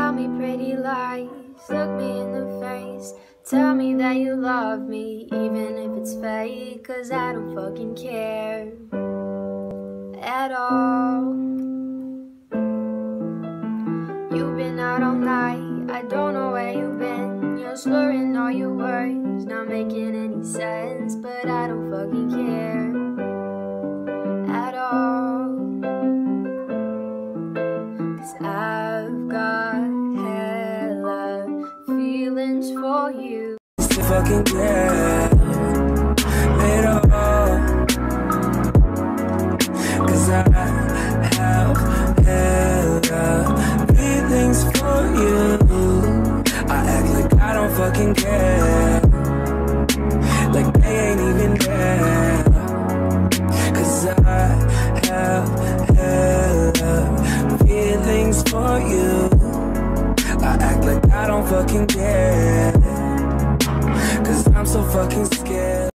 Tell me pretty lies, look me in the face. Tell me that you love me, even if it's fake. Cause I don't fucking care at all. You've been out all night, I don't know where you've been. You're slurring all your words, not making any sense. But I don't fucking care at all. Cause I've got hella feelings for you. Still fucking care at all. Cause I have hella feelings for you. I act like I don't fucking care, like they ain't even there. Cause I have hella feelings for you. I act like I don't fucking care, cause I'm so fucking scared.